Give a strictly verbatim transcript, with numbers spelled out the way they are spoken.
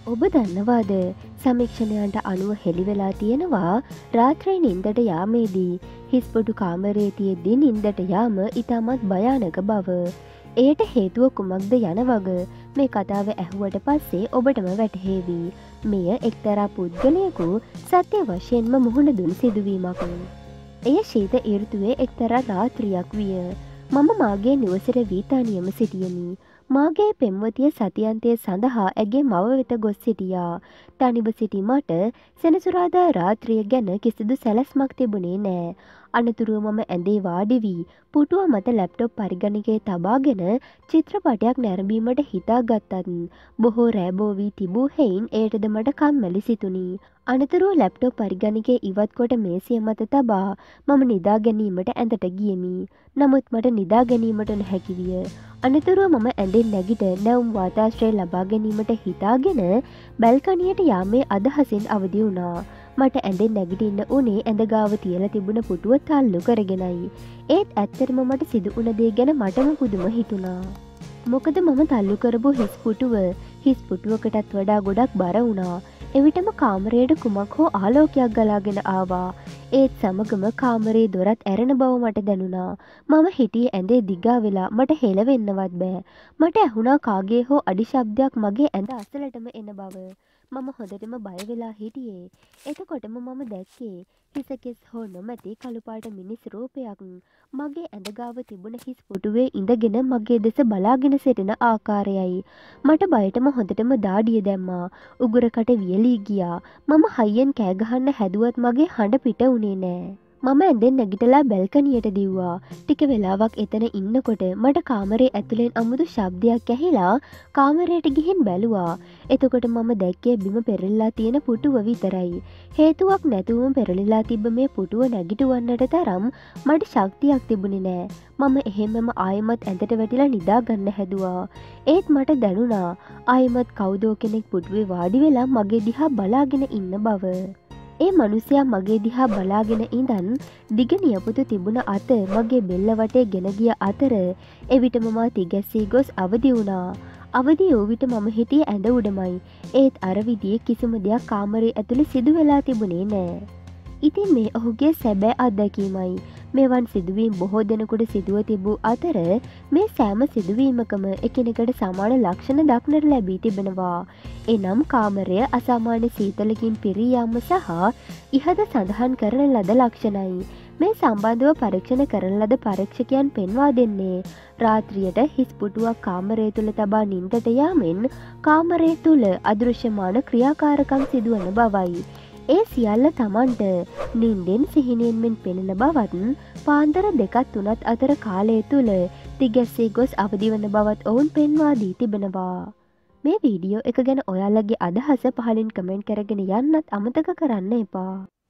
ඔබ දන්නවාද සමීක්ෂණයන්ට අනුව හෙළිවෙලා තියෙනවා රාත්‍රී නින්දට යාමේදී හිස්පොටු කාමරයේ තියෙද්දී නින්දට යාම ඉතාමත් භයානක බව. එයට හේතුව කුමක්ද යන වග මේ කතාව ඇහුවට පස්සේ ඔබටම වැටහේවි. මෙය එක්තරා පුද්ගලයෙකු සත්‍ය වශයෙන්ම මුහුණ දුන් සිදුවීමක්. එය ශීත ඍතුවේ එක්තරා රාත්‍රියක් විය. මම මාගේ නිවසට වී තනියම සිටියමි. මාගේ පෙම්වතිය සතියන්තය සඳහා ඇගේ මව වෙත ගොස් සිටියා. තනිව සිටි මට සෙනසුරාදා රාත්‍රිය ගැන කිසිදු සැලැස්මක් තිබුණේ නෑ. අනතුරුව මම ඇඳේ වාඩි වී පුටුව මත ලැප්ටොප් පරිගණකයේ තබාගෙන චිත්‍රපටයක් නැරඹීමට හිතා ගත්තත් බොහෝ රෑබෝ වී තිබූ හෙයින් එයටද මට කම්මැලි සිතුනි. අනතුරුව ලැප්ටොප් පරිගණකය ඉවත් කොට මේසය මත තබා මම නිදා ගැනීමට ඇඳට ගියමි. නමුත් මට නිදා ගැනීමට නොහැකි විය. අනතුරුව මම ඇඳෙන් නැගිට නැවුම් වාතාශ්‍රය ලබා ගැනීමට හිතාගෙන බැල්කනියට යාමේ අදහසින් අවදි වුණා. මට ඇඳෙන් නැගිටින්න උනේ ඇඳ ගාව තියලා තිබුණ පුටුව තල්ලු කරගෙනයි. ඒත් ඇත්තටම මට සිදු වුණ දේ ගැන මටම පුදුම හිතුණා. මොකද මම තල්ලු කරපු හිස් පුටුව හිස් පුටුවකටත් වඩා ගොඩක් බර වුණා. එවිටම කාමරයට කුමක් හෝ ආලෝකයක් ගලාගෙන ආවා. ඒත් සමගම කාමරේ දොරත් ඇරෙන බව මට දැනුණා. මම හිටියේ ඇඳේ දිගා වෙලා මට හෙලවෙන්නවත් බෑ. මට ඇහුණා කාගේ හෝ අඩි ශබ්දයක් මගේ ඇඳ අසලටම එන බව. මම හොඳටම බය වෙලා හිටියේ. එතකොටම මම දැක්කේ හිසකෙස් හෝ නොමැති කළුපාට මිනිස් රූපයක් මගේ ඇඳ ගාව තිබුණ හිස් පුටුවේ ඉඳගෙන මගේ දෙස බලාගෙන සිටින ආකාරයයි. මට බයටම හොඳටම දාඩිය දැම්මා. උගුරකට වියලී ගියා. මම හයියෙන් කෑ ගහන්න හැදුවත් මගේ හඬ පිට වුණේ නෑ. මම ඇඳෙන් නැගිටලා බැල්කනියට දිව්වා. ටික වෙලාවක් එතන ඉන්නකොට මට කාමරේ ඇතුලෙන් අමුතු ශබ්දයක් ඇහිලා කාමරයට ගිහින් බැලුවා. එතකොට මම දැක්කේ බිම පෙරලිලා තියෙන පුටුව විතරයි. හේතුවක් නැතුවම පෙරලිලා තිබ්බ මේ පුටුව නැගිටවන්නට තරම් මට ශක්තියක් තිබුණේ නෑ. මම එහෙමම ආයෙමත් ඇඳට වැටිලා නිදා ගන්න හැදුවා. ඒත් මට දැනුණා ආයෙමත් කවුදෝ කෙනෙක් පුටුවේ වාඩි වෙලා මගේ දිහා බලාගෙන ඉන්න බව. ඒ මනුස්සයා මගේ දිහා බලාගෙන ඉඳන් දිග නියපොතු තිබුණ අත මගේ බෙල්ල වටේ ගෙන ගිය අතර එවිටම මා තිගැස්සී ගොස් අවදි වුණා. අවදි වූ විට මම හිටියේ ඇඳ උඩමයි. ඒත් අර විදිහේ කිසිම දෙයක් කාමරේ ඇතුලේ සිදු වෙලා තිබුණේ නෑ. ඉතින් මේ ඔහුගේ සැබෑ අත්දැකීමයි. මෙවන් සිදුවීම් බොහෝ දෙනෙකුට සිදුව තිබූ අතර මේ සෑම සිදුවීමකම එකිනෙකට සමාන ලක්ෂණ දක්නට ලැබී තිබෙනවා. එනම් කාමරය අසාමාන්‍ය සීතලකින් පිරී යාම සහ ඉහත සඳහන් කරන ලද ලක්ෂණයි. මේ සම්බන්ධව පරීක්ෂණ කරන ලද පරීක්ෂකයන් පෙන්වා දෙන්නේ රාත්‍රියට හිස් පුටුවක් කාමරය තුල තබා නින්දට යාමෙන් කාමරය තුල අදෘශ්‍යමාන ක්‍රියාකාරකම් සිදුවන බවයි. ඒ සියල්ල තමන්ට නින්දෙන් සිහිනයෙන්මෙන් පෙනෙන බවත් පාන්දර දෙකත් තුනත් අතර කාලය තුල තිගැස්සී ගොස් අවදිවන බවත් ඔවුන් පෙන්වා දී තිබෙනවා. මේ වීඩියෝ එක ගැන ඔයාලගේ අදහස පහලින් කමෙන්ට් කරගෙන යන්නත් අමතක කරන්න එපා.